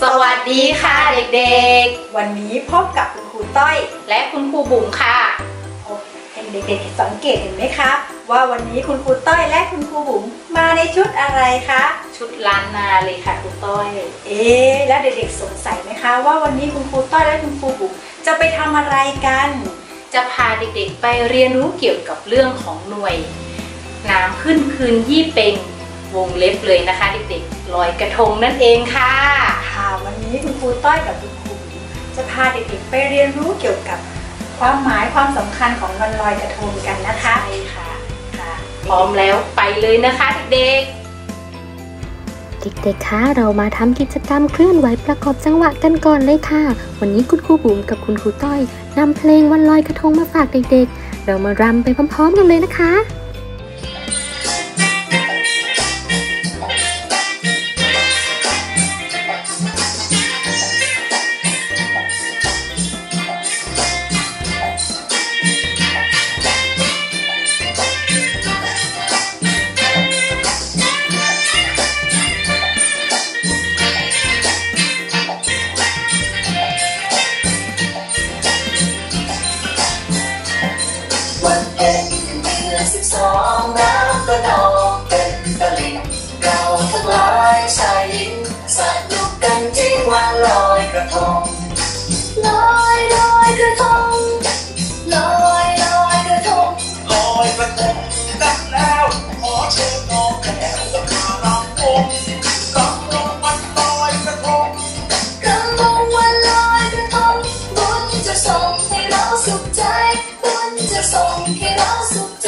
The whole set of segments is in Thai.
สวัสดีค่ะเด็กๆวันนี้พบกับคุณครูต้อยและคุณครูบุ๋มค่ะเด็กๆสังเกตเห็นไหมครับว่าวันนี้คุณครูต้อยและคุณครูบุ๋มมาในชุดอะไรคะชุดล้านนาเลยค่ะครูต้อยแล้วเด็กๆสงสัยไหมคะว่าวันนี้คุณครูต้อยและคุณครูบุ๋มจะไปทำอะไรกันจะพาเด็กๆไปเรียนรู้เกี่ยวกับเรื่องของหน่วยน้ำขึ้นคืนยี่เป็งวงเล็บเลยนะคะเด็กๆลอยกระทงนั่นเองค่ะวันนี้คุณครูต้อยกับคุณครูบุ๋มจะพาเด็กๆไปเรียนรู้เกี่ยวกับความหมายความสำคัญของวันลอยกระทงกันนะคะใช่ค่ะพร้อมแล้วไปเลยนะคะเด็กๆคะเรามาทำกิจกรรมเคลื่อนไหวประกอบจังหวะกันก่อนเลยค่ะวันนี้คุณครูบุ๋มกับคุณครูต้อยนำเพลงวันลอยกระทงมาฝากเด็กๆเรามารำไปพร้อมๆกันเลยนะคะน้ำก็นองเป็นตะลิ่งเราทั้งหลายชายหญิงสนุกกันจริงวันลอยกระทงลอยกระทงลอยกระทงลอยกระทงกันแล้วขอเชิญน้องแก้วและข้ารำวงรำวงวันลอยกระทงรำวงวันลอยกระทงบุญจะส่งให้เราสุขใจบุญจะส่งให้เราสุขใจ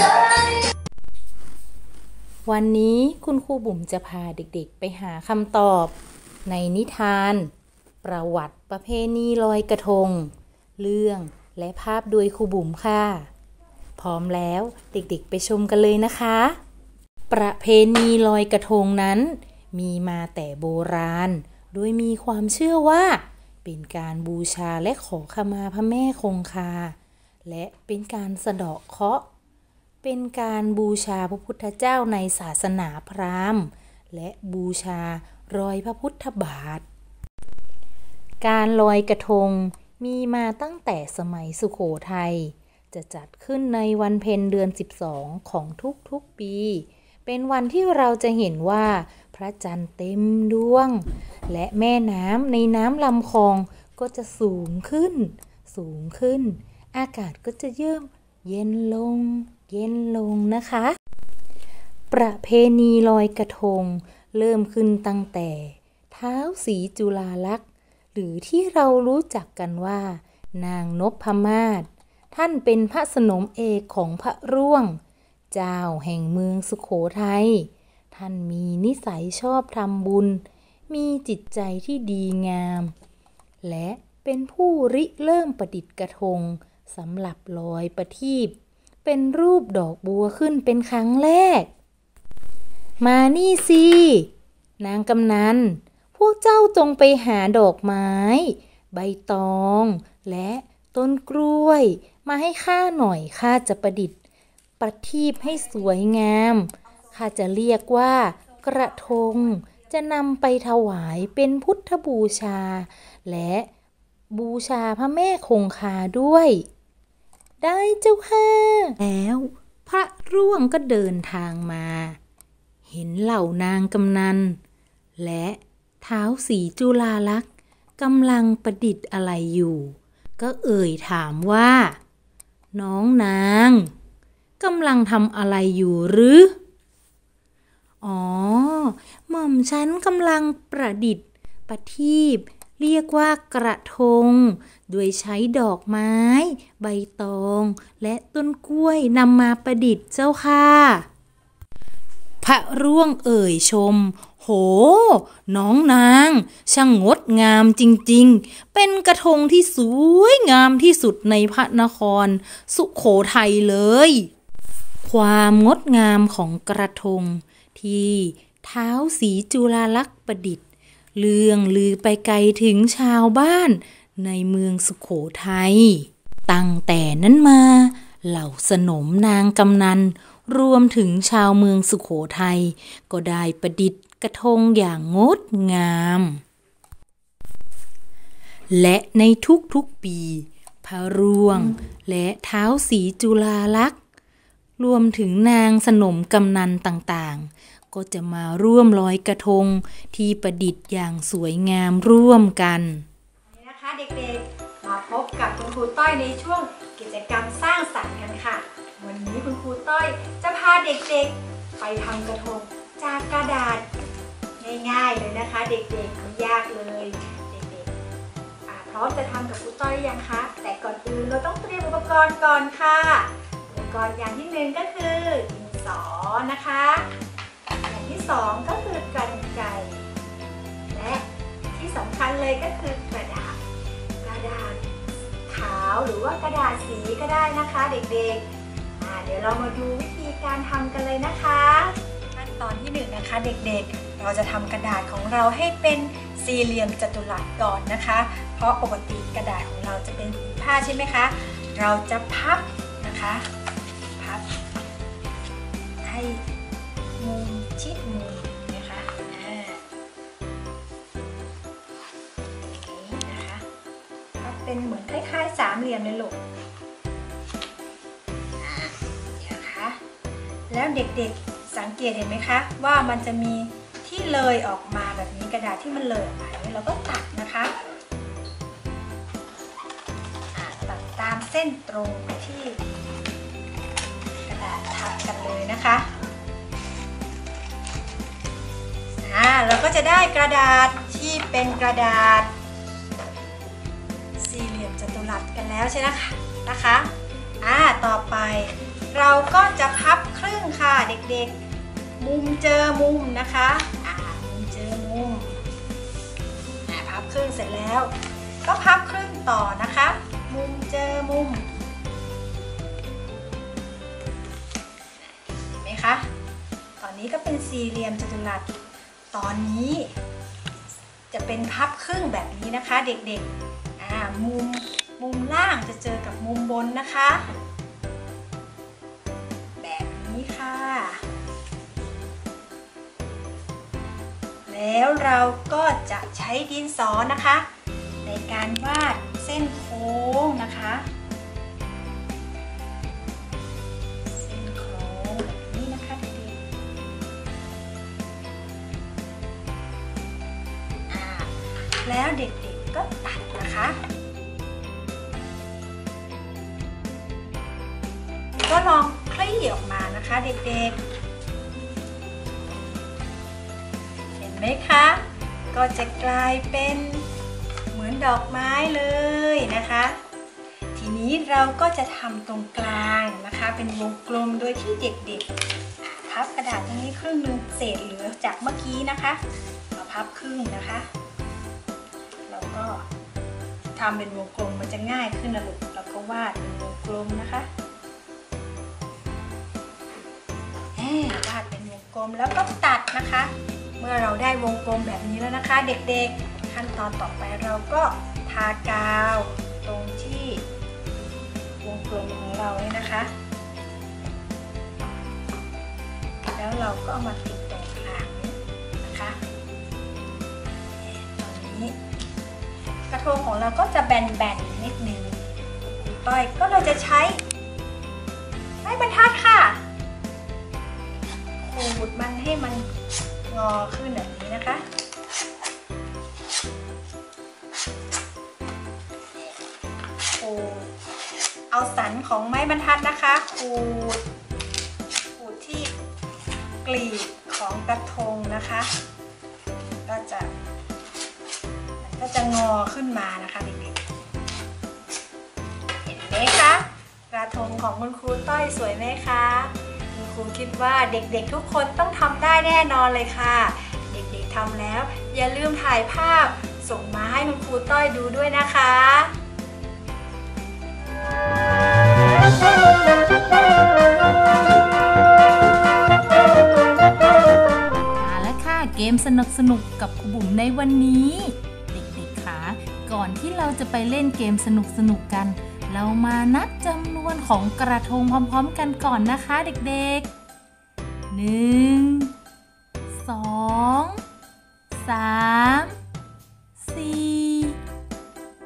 วันนี้คุณครูบุ๋มจะพาเด็กๆไปหาคำตอบในนิทานประวัติประเพณีลอยกระทงเรื่องและภาพโดยครูบุ๋มค่ะพร้อมแล้วเด็กๆไปชมกันเลยนะคะประเพณีลอยกระทงนั้นมีมาแต่โบราณโดยมีความเชื่อว่าเป็นการบูชาและขอขมาพระแม่คงคาและเป็นการสะเดาะเคราะห์เป็นการบูชาพระพุทธเจ้าในศาสนาพราหมณ์และบูชารอยพระพุทธบาทการลอยกระทงมีมาตั้งแต่สมัยสุโขทัยจะจัดขึ้นในวันเพ็ญเดือน12ของทุกๆปีเป็นวันที่เราจะเห็นว่าพระจันทร์เต็มดวงและแม่น้ำในน้ำลำคลองก็จะสูงขึ้นอากาศก็จะเย็นลงนะคะประเพณีลอยกระทงเริ่มขึ้นตั้งแต่ท้าวศรีจุฬาลักษณ์หรือที่เรารู้จักกันว่านางนพมาศท่านเป็นพระสนมเอกของพระร่วงเจ้าแห่งเมืองสุโขทัยท่านมีนิสัยชอบทำบุญมีจิตใจที่ดีงามและเป็นผู้ริเริ่มประดิษฐ์กระทงสำหรับลอยประทีปเป็นรูปดอกบัวขึ้นเป็นครั้งแรกมานี่สินางกำนันพวกเจ้าจงไปหาดอกไม้ใบตองและต้นกล้วยมาให้ข้าหน่อยข้าจะประดิษฐ์ประทีปให้สวยงามข้าจะเรียกว่ากระทงจะนำไปถวายเป็นพุทธบูชาและบูชาพระแม่คงคาด้วยได้เจ้าค่ะแล้วพระร่วงก็เดินทางมาเห็นเหล่านางกำนันและท้าวศรีจุฬาลักษณ์กำลังประดิษฐ์อะไรอยู่ก็เอ่ยถามว่าน้องนางกำลังทำอะไรอยู่หรืออ๋อหม่อมฉันกำลังประดิษฐ์ประทีปเรียกว่ากระทงโดยใช้ดอกไม้ใบตองและต้นกล้วยนำมาประดิษฐ์เจ้าค่ะพระร่วงเอ่ยชมโหน้องนางช่างงดงามจริงๆเป็นกระทงที่สวยงามที่สุดในพระนครสุโขทัยเลยความงดงามของกระทงที่ท้าวศรีจุฬาลักษณ์ประดิษฐ์เรื่องลือไปไกลถึงชาวบ้านในเมืองสุโขทัยตั้งแต่นั้นมาเหล่าสนมนางกำนันรวมถึงชาวเมืองสุโขทัยก็ได้ประดิษฐ์กระทงอย่างงดงามและในทุกๆปีพระร่วงและท้าวศรีจุฬาลักษณ์รวมถึงนางสนมกำนันต่างๆก็จะมาร่วมลอยกระทงที่ประดิษฐ์อย่างสวยงามร่วมกันนี่นะคะเด็กๆมาพบกับคุณครูต้อยในช่วงกิจกรรมสร้างสรรค์กันค่ะวันนี้คุณครูต้อยจะพาเด็กๆไปทำกระทงจากกระดาษง่ายๆเลยนะคะเด็กๆไม่ยากเลยเด็กๆพร้อมจะทำกับครูต้อยยังคะแต่ก่อนอื่นเราต้องเตรียมอุปกรณ์ก่อนค่ะอุปกรณ์อย่างที่1ก็คือดินสอนะคะอย่างที่2ก็คือกรรไกรและที่สำคัญเลยก็คือกระดาษขาวหรือว่ากระดาษสีก็ได้นะคะเด็กๆเดี๋ยวเรามาดูวิธีการทำกันเลยนะคะขั้นตอนที่1นะคะเด็กๆเราจะทำกระดาษของเราให้เป็นสี่เหลี่ยมจัตุรัสก่อนนะคะเพราะปกติกระดาษของเราจะเป็นผืนผ้าใช่ไหมคะเราจะพับนะคะพับให้มุมชิดมุมนะคะเป็นเหมือนคล้ายๆสามเหลี่ยมเลยลูกเดี๋ยวนะคะแล้วเด็กๆสังเกตเห็นไหมคะว่ามันจะมีที่เลยออกมาแบบนี้กระดาษที่มันเลยออกมาเราก็ตัดนะคะตัดตามเส้นตรงไปที่กระดาษทับกันเลยนะคะเราก็จะได้กระดาษที่เป็นกระดาษสี่เหลี่ยมจัตุรัสกันแล้วใช่ไหมนะคะต่อไปเราก็จะพับครึ่งค่ะเด็กๆมุมเจอมุมนะคะมุมเจอมุมพับครึ่งเสร็จแล้วก็พับครึ่งต่อนะคะมุมเจอมุมเห็นไหมคะตอนนี้ก็เป็นสี่เหลี่ยมจัตุรัสตอนนี้จะเป็นพับครึ่งแบบนี้นะคะเด็กๆมุมล่างจะเจอกับมุมบนนะคะแบบนี้ค่ะแล้วเราก็จะใช้ดินสอนะคะในการวาดเส้นโค้งนะคะเส้นโค้งแบบนี้นะคะเด็กๆแล้วเด็กๆก็ตัดนะคะก็ลองคลี่ออกมานะคะเด็กๆเห็นไหมคะก็จะกลายเป็นเหมือนดอกไม้เลยนะคะทีนี้เราก็จะทำตรงกลางนะคะเป็นวงกลมโดยที่เด็กๆพับกระดาษตรงนี้ครึ่งนึงเศษเหลือจากเมื่อกี้นะคะมาพับครึ่งนะคะแล้วก็ทำเป็นวงกลมมันจะง่ายขึ้นนะลูกแล้วก็วาดเป็นวงกลมนะคะวาดเป็นวงกลมแล้วก็ตัดนะคะเมื่อเราได้วงกลมแบบนี้แล้วนะคะเด็กๆขั้นตอนต่อไปเราก็ทากาวตรงที่วงกลมของเราเนี่ยนะคะแล้วเราก็เอามาติดตรงกลางนี้นะคะตอนนี้กระทงของเราก็จะแบนๆนิดนึงต้อยก็เราจะใช้ไม้บรรทัดค่ะขูดมันให้มันงอขึ้นแบบนี้นะคะขูดเอาสันของไม้บรรทัดนะคะขูดที่กลีบของกระทงนะคะมันก็จะงอขึ้นมานะคะเด็กๆเห็นไหมคะกระทงของคุณครูต้อยสวยไหมคะคุณครูคิดว่าเด็กๆทุกคนต้องทำได้แน่นอนเลยค่ะเด็กๆทำแล้วอย่าลืมถ่ายภาพส่งมาให้คุณครูต้อยดูด้วยนะคะมาแล้วค่ะเกมสนุกๆกับครูบุ๋มในวันนี้เด็กๆค่ะก่อนที่เราจะไปเล่นเกมสนุกๆกันเรามานับจำนวนของกระทงพร้อมๆกันก่อนนะคะเด็กๆ1 2 3 4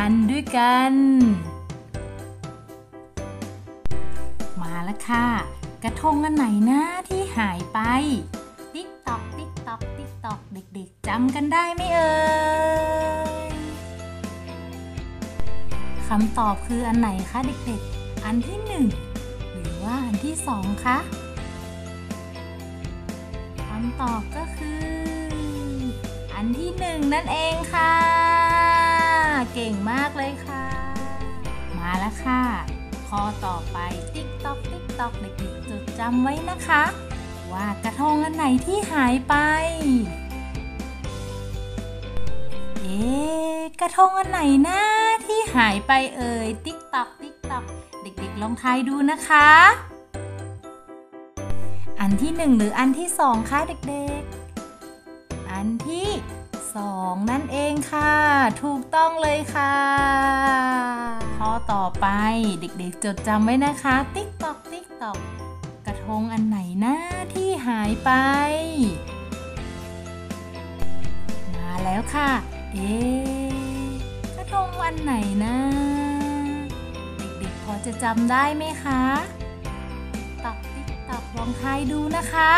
นด้วยกันมาแล้วค่ะกระทงอันไหนนะที่หายไปติ๊กตอกติ๊กตอกติ๊กตอกเด็กๆจำกันได้ไหมเอ่ยคำตอบคืออันไหนคะเด็กๆอันที่1หรือว่าอันที่2คะคำตอบก็คืออันที่1นั่นเองค่ะเก่งมากเลยค่ะมาแล้วค่ะข้อต่อไปติ๊กตอกติ๊กตอกเด็กๆจดจำไว้นะคะว่ากระทงอันไหนที่หายไปกระทงอันไหนนะที่หายไปเอ่ยติ๊กตอกติ๊กตอกเด็กๆลองทายดูนะคะอันที่1หรืออันที่2คะเด็กๆอันที่2นั่นเองค่ะถูกต้องเลยค่ะข้อต่อไปเด็กๆจดจำไว้นะคะติ๊กตอกติ๊กตอกกระทงอันไหนนะที่หายไปมาแล้วค่ะกระทงอันไหนนะเด็กๆพอจะจำได้ไหมคะติ๊กตอกติ๊กตอกลองทายดูนะคะ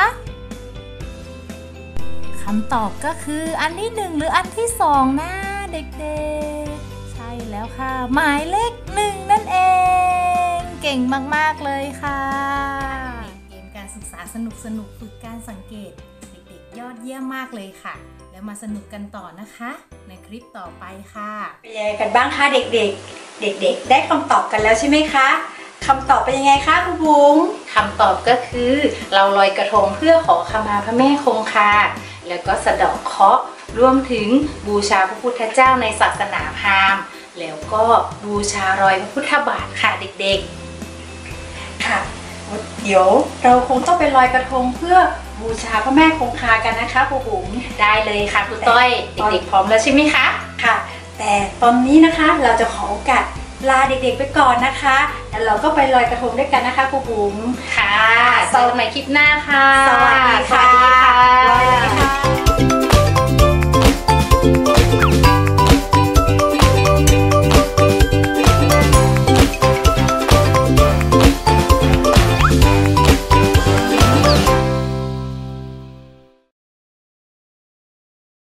คำตอบก็คืออันที่1หรืออันที่2นะเด็กๆใช่แล้วค่ะหมายเลข1นั่นเองเก่งมากๆเลยค่ะเกมการศึกษาสนุกฝึกการสังเกตเด็กๆยอดเยี่ยมมากเลยค่ะแล้วมาสนุกกันต่อนะคะในคลิปต่อไปค่ะเป็นยังไงกันบ้างคะเด็กๆเด็กๆได้คำตอบกันแล้วใช่ไหมคะคำตอบเป็นยังไงคะครูบุ๋มคำตอบก็คือเราลอยกระทงเพื่อขอขมาพระแม่คงคาแล้วก็สะเดาะเคราะห์รวมถึงบูชาพระพุทธเจ้าในศาสนาพราหมณ์แล้วก็บูชารอยพระพุทธบาทค่ะเด็กๆค่ะเดี๋ยวเราคงต้องไปลอยกระทงเพื่อบูชาพระแม่คงคากันนะคะครูบุ๋มได้เลยค่ะครูต้อยเด็กๆพร้อมแล้วใช่ไหมคะค่ะแต่ตอนนี้นะคะเราจะขอโอกาสลาเด็กๆไปก่อนนะคะแล้วเราก็ไปลอยกระทงด้วยกันนะคะครูบุ๋มค่ะเจอกันใหม่คลิปหน้าค่ะสวัสดีค่ะ